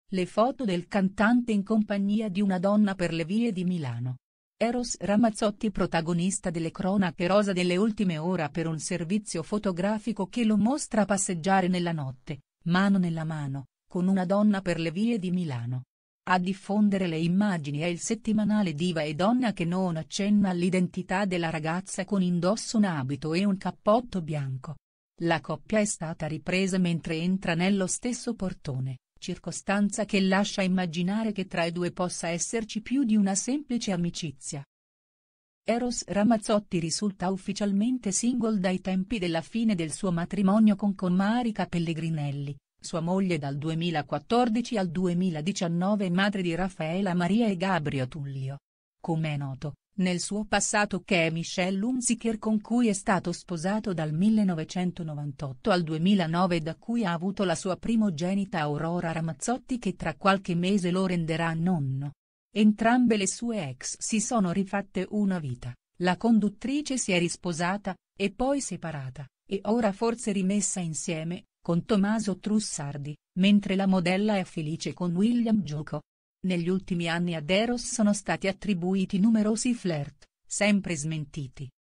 le foto del cantante in compagnia di una donna per le vie di Milano. Eros Ramazzotti, protagonista delle cronache rosa delle ultime ore per un servizio fotografico che lo mostra passeggiare nella notte, mano nella mano, con una donna per le vie di Milano. A diffondere le immagini è il settimanale Diva e Donna, che non accenna all'identità della ragazza, con indosso un abito e un cappotto bianco. La coppia è stata ripresa mentre entra nello stesso portone, circostanza che lascia immaginare che tra i due possa esserci più di una semplice amicizia. Eros Ramazzotti risulta ufficialmente single dai tempi della fine del suo matrimonio con Marica Pellegrinelli, sua moglie dal 2014 al 2019 e madre di Raffaela Maria e Gabrio Tullio. Come è noto, nel suo passato c'è Michelle Hunziker, con cui è stato sposato dal 1998 al 2009 e da cui ha avuto la sua primogenita Aurora Ramazzotti, che tra qualche mese lo renderà nonno. Entrambe le sue ex si sono rifatte una vita, la conduttrice si è risposata, e poi separata, e ora forse rimessa insieme, con Tommaso Trussardi, mentre la modella è felice con William Gioco. Negli ultimi anni ad Eros sono stati attribuiti numerosi flirt, sempre smentiti.